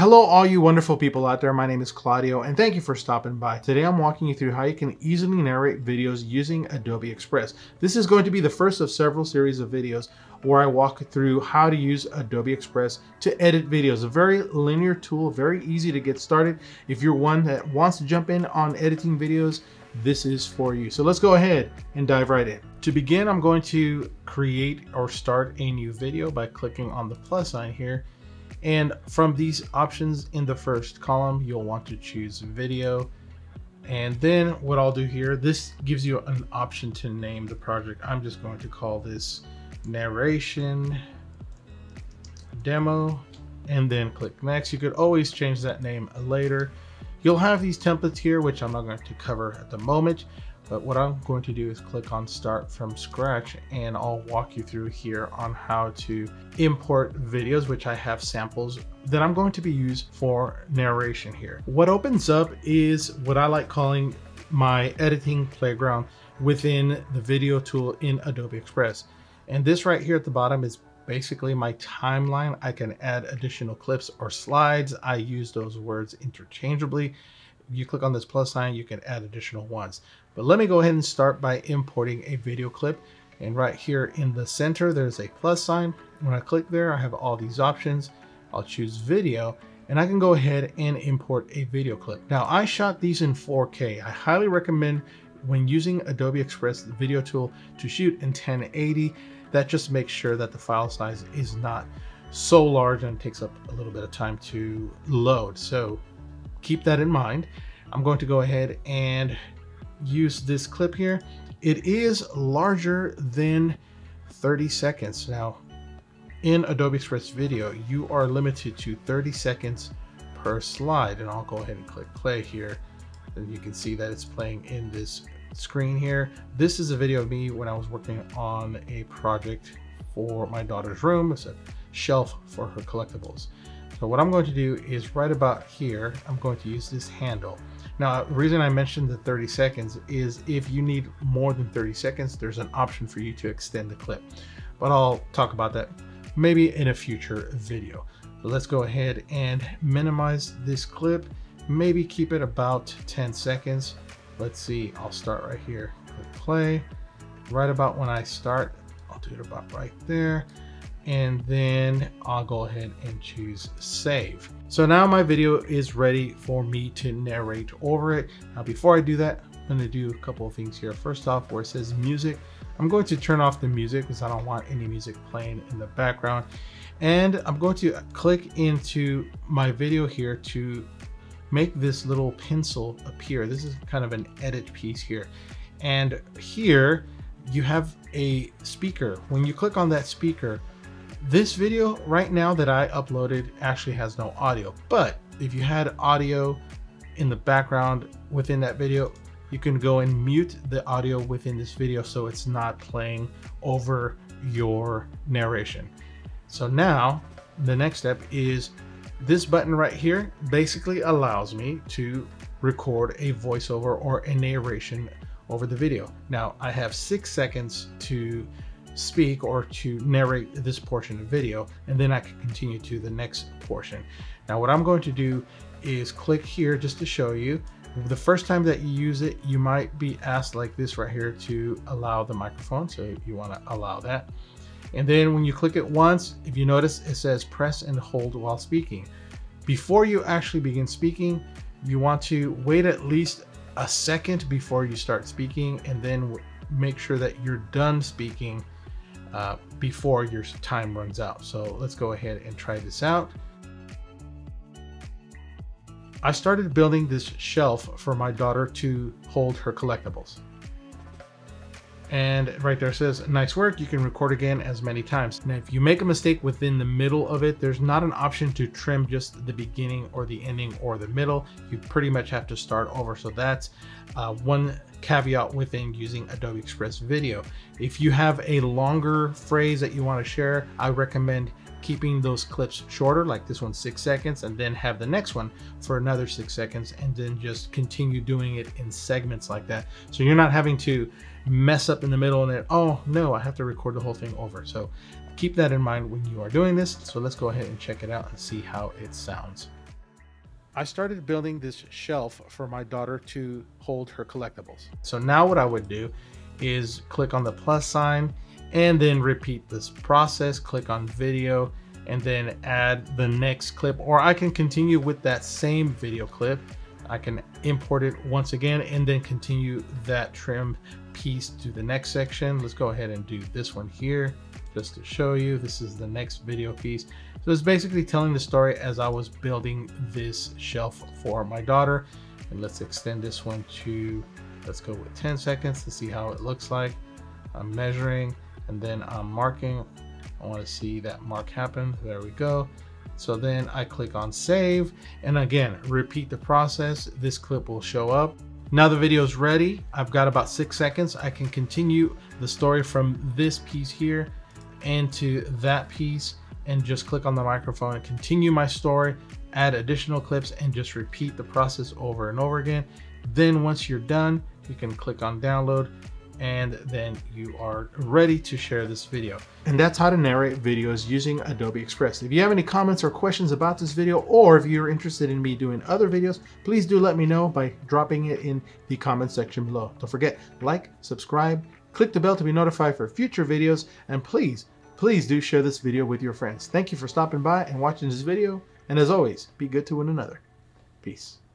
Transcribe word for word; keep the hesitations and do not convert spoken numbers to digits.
Hello all you wonderful people out there, my name is Claudio and thank you for stopping by. Today I'm walking you through how you can easily narrate videos using Adobe Express. This is going to be the first of several series of videos where I walk through how to use Adobe Express to edit videos. A very linear tool, very easy to get started. If you're one that wants to jump in on editing videos, this is for you. So let's go ahead and dive right in. To begin, I'm going to create or start a new video by clicking on the plus sign here. And from these options in the first column, you'll want to choose video. And then what I'll do here, this gives you an option to name the project. I'm just going to call this Narration Demo and then click next. You could always change that name later. You'll have these templates here, which I'm not going to cover at the moment. But what I'm going to do is click on Start from Scratch and I'll walk you through here on how to import videos, which I have samples that I'm going to be used for narration here. What opens up is what I like calling my editing playground within the video tool in Adobe Express. And this right here at the bottom is basically my timeline. I can add additional clips or slides. I use those words interchangeably. You click on this plus sign, you can add additional ones. But let me go ahead and start by importing a video clip. And right here in the center, there's a plus sign. When I click there, I have all these options. I'll choose video and I can go ahead and import a video clip. Now I shot these in four K. I highly recommend when using Adobe Express, the video tool, to shoot in ten eighty. That just makes sure that the file size is not so large and it takes up a little bit of time to load. So keep that in mind. I'm going to go ahead and use this clip here. It is larger than thirty seconds. Now in Adobe Express Video, you are limited to thirty seconds per slide. And I'll go ahead and click play here. And you can see that it's playing in this screen here. This is a video of me when I was working on a project for my daughter's room. It's a shelf for her collectibles. So what I'm going to do is right about here, I'm going to use this handle. Now, the reason I mentioned the thirty seconds is if you need more than thirty seconds, there's an option for you to extend the clip. But I'll talk about that maybe in a future video. So let's go ahead and minimize this clip. Maybe keep it about ten seconds. Let's see, I'll start right here. Click play. Right about when I start, I'll do it about right there. And then I'll go ahead and choose save. So now my video is ready for me to narrate over it. Now before I do that, I'm going to do a couple of things here. First off, where it says music, I'm going to turn off the music because I don't want any music playing in the background. And I'm going to click into my video here to make this little pencil appear. This is kind of an edit piece here. And here you have a speaker. When you click on that speaker, this video right now that I uploaded actually has no audio, but if you had audio in the background within that video, you can go and mute the audio within this video so it's not playing over your narration. So now the next step is this button right here basically allows me to record a voiceover or a narration over the video. Now I have six seconds to speak or to narrate this portion of video, and then I can continue to the next portion. Now what I'm going to do is click here just to show you. The first time that you use it, you might be asked like this right here to allow the microphone, so you want to allow that. And then when you click it once, if you notice, it says press and hold while speaking. Before you actually begin speaking, you want to wait at least a second before you start speaking, and then make sure that you're done speaking uh, before your time runs out. So let's go ahead and try this out. I started building this shelf for my daughter to hold her collectibles. And right there says, nice work, you can record again as many times. Now, if you make a mistake within the middle of it, there's not an option to trim just the beginning or the ending or the middle. You pretty much have to start over. So that's uh, one caveat within using Adobe Express Video. If you have a longer phrase that you want to share, I recommend keeping those clips shorter, like this one, six seconds, and then have the next one for another six seconds, and then just continue doing it in segments like that. So you're not having to mess up in the middle and then, oh no, I have to record the whole thing over. So keep that in mind when you are doing this. So let's go ahead and check it out and see how it sounds. I started building this shelf for my daughter to hold her collectibles. So now what I would do is click on the plus sign and then repeat this process, click on video, and then add the next clip, or I can continue with that same video clip. I can import it once again and then continue that trim piece to the next section. Let's go ahead and do this one here just to show you. This is the next video piece. So it's basically telling the story as I was building this shelf for my daughter. And let's extend this one to, let's go with ten seconds to see how it looks like. I'm measuring and then I'm marking. I want to see that mark happen. There we go. So then I click on save, and again, repeat the process. This clip will show up. Now the video is ready. I've got about six seconds. I can continue the story from this piece here into that piece and just click on the microphone and continue my story, add additional clips, and just repeat the process over and over again. Then once you're done, you can click on download, and then you are ready to share this video. And that's how to narrate videos using Adobe Express. If you have any comments or questions about this video, or if you're interested in me doing other videos, please do let me know by dropping it in the comment section below. Don't forget, like, subscribe, click the bell to be notified for future videos, and please, please do share this video with your friends. Thank you for stopping by and watching this video, and as always, be good to one another. Peace.